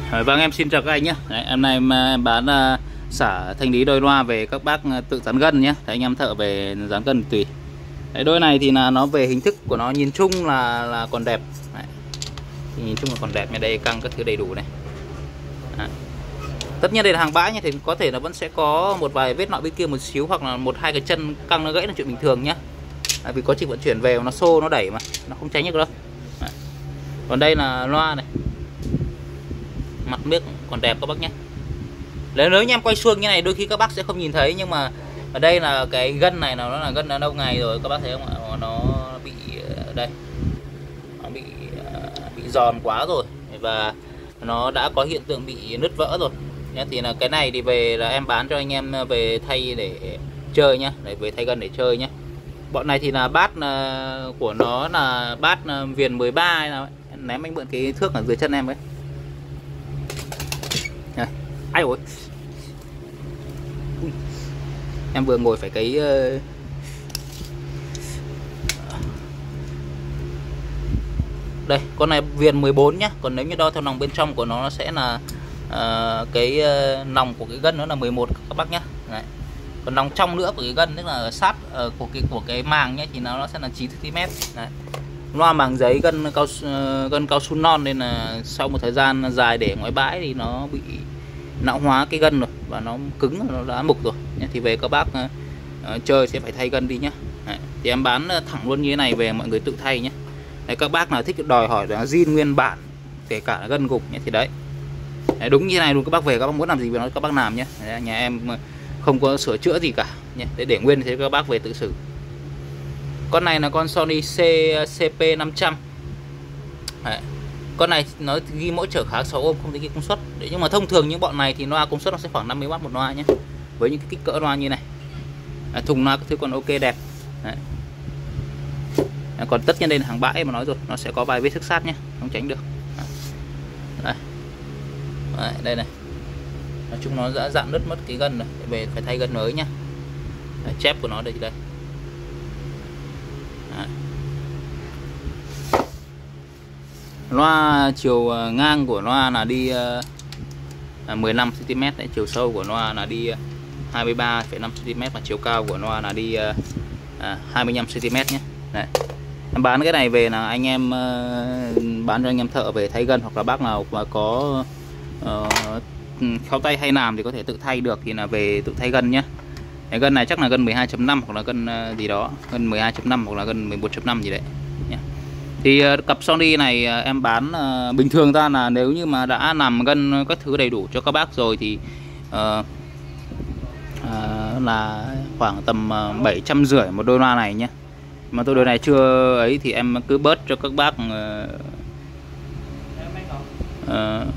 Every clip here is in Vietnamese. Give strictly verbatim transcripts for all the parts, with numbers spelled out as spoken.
Vâng, em xin chào các anh nhé. Đấy, hôm nay em, em bán uh, xả thanh lý đôi loa về các bác uh, tự dán gân nhé. Đấy, anh em thợ về dán gân tùy. Đấy, đôi này thì là nó về hình thức của nó nhìn chung là là còn đẹp. Đấy, thì nhìn chung là còn đẹp, như đây căng các thứ đầy đủ này. Đấy. Tất nhiên đây là hàng bãi nhé, thì có thể nó vẫn sẽ có một vài vết nọ bên kia một xíu, hoặc là một hai cái chân căng nó gãy là chuyện bình thường nhé. Đấy, vì có chị vận chuyển về nó xô nó đẩy mà nó không tránh được đâu. Đấy. Còn đây là loa này, mặt miếc còn đẹp các bác nhé. Nếu nếu như em quay xuông như này đôi khi các bác sẽ không nhìn thấy, nhưng mà ở đây là cái gân này nó là gân đã lâu ngày rồi các bác thấy không ạ? Nó bị đây, nó bị bị giòn quá rồi và nó đã có hiện tượng bị nứt vỡ rồi nhé. Thì là cái này thì về là em bán cho anh em về thay để chơi nhá, để về thay gân để chơi nhá. Bọn này thì là bát của nó là bát viền mười ba hay nào ấy. Ném anh mượn cái thước ở dưới chân em ấy. Ai ôi, em vừa ngồi phải cái uh... đây, con này viền mười bốn nhá. Còn nếu như đo theo nòng bên trong của nó, nó sẽ là uh, cái uh, nòng của cái gân nó là mười một các bác nhá. Đấy. Còn nòng trong nữa của cái gân, tức là sát uh, của cái của cái màng nhé, thì nó, nó sẽ là chín xăng ti mét. Đấy. Loa màng giấy gân cao uh, gân cao su non, nên là sau một thời gian dài để ngoài bãi thì nó bị lão hóa cái gân rồi và nó cứng, nó đã mục rồi nhé. Thì về các bác uh, chơi sẽ phải thay gân đi nhé. Đấy. Thì em bán thẳng luôn như thế này về mọi người tự thay nhé. Đấy, các bác nào thích đòi hỏi là zin nguyên bản kể cả gân gục nhé thì đấy. Đấy, đúng như này luôn, các bác về các bác muốn làm gì về nó các bác làm nhé. Đấy, nhà em không có sửa chữa gì cả nhé, để để nguyên thế các bác về tự xử. Con này là con Sony C P năm trăm. Đấy. Con này nó ghi mỗi chở khá sáu ôm, không thấy ghi công suất. Đấy, nhưng mà thông thường những bọn này thì loa công suất nó sẽ khoảng năm mươi oát một loa nhé. Với những cái kích cỡ loa như này. Đấy, thùng loa các thứ còn ok đẹp. Đấy. Đấy, còn tất nhiên đây là hàng bãi mà nói rồi, nó sẽ có vài vết xước sát nhé, không tránh được. Đấy. Đấy, đây này. Nói chung nó đã dạn nứt mất cái gân rồi, về phải thay gân mới nhá. Đấy, chép của nó đây đây. Đấy. Loa chiều ngang của loa là đi uh, mười lăm xăng ti mét đấy, chiều sâu của loa là đi uh, hai mươi ba phẩy năm xăng ti mét và chiều cao của loa là đi uh, uh, hai mươi lăm xăng ti mét nhé. Đấy. Em bán cái này về là anh em uh, bán cho anh em thợ về thay gân, hoặc là bác nào mà có uh, khéo tay hay làm thì có thể tự thay được thì là về tự thay gân nhé. Cái gân này chắc là gân mười hai chấm năm hoặc là gân uh, gì đó, gân mười hai chấm năm hoặc là gân mười một chấm năm gì đấy nhé. Thì uh, cặp Sony này uh, em bán uh, bình thường ra là nếu như mà đã làm gân các thứ đầy đủ cho các bác rồi thì uh, uh, là khoảng tầm uh, bảy trăm rưỡi một đôi loa này nhé. Mà tôi đôi này chưa ấy thì em cứ bớt cho các bác uh, uh,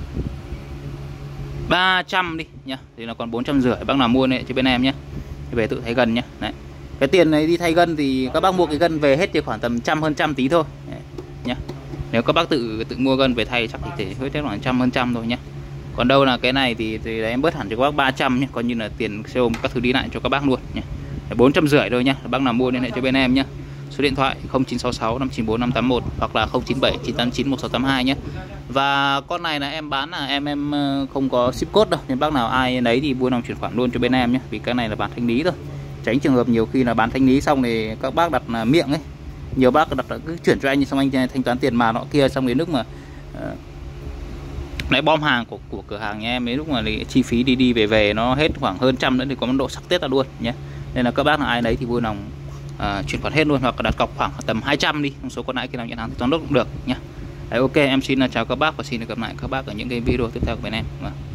ba trăm đi nhá, thì là còn bốn trăm rưỡi bác nào mua này cho bên em nhé, về tự thay gân nhé. Đấy. Cái tiền này đi thay gân thì các bác mua cái gân về hết thì khoảng tầm trăm hơn trăm tí thôi. Đấy. Nhá. Nếu các bác tự tự mua gân về thay chắc thì thể hết khoảng trăm hơn trăm thôi nhé. Còn đâu là cái này thì, thì em bớt hẳn cho các bác ba trăm nhé, coi như là tiền xe ôm các thứ đi lại cho các bác luôn nhé. bốn trăm rưỡi thôi nhá, bác nào mua liên hệ cho bên em nhé. Số điện thoại không chín sáu sáu năm chín bốn năm tám một hoặc là không chín bảy chín tám chín một sáu tám hai nhé. Và con này là em bán là em em không có ship code đâu, nên bác nào ai lấy thì vui lòng chuyển khoản luôn cho bên em nhé. Vì cái này là bán thanh lý thôi, tránh trường hợp nhiều khi là bán thanh lý xong thì các bác đặt là miệng ấy, nhiều bác đặt là cứ chuyển cho anh xong anh thanh toán tiền mà nọ kia, xong đến lúc mà uh, lại bom hàng của của cửa hàng nhà em, đến lúc mà chi phí đi đi về về nó hết khoảng hơn trăm nữa thì có mức độ sắc tết ra luôn nhé. Nên là các bác là ai lấy thì vui lòng uh, chuyển khoản hết luôn, hoặc là đặt cọc khoảng tầm hai trăm đi, số còn lại khi nào nhận hàng thì toán lúc cũng được nhé. Đấy, ok, em xin chào các bác và xin gặp lại các bác ở những cái video tiếp theo của bên em.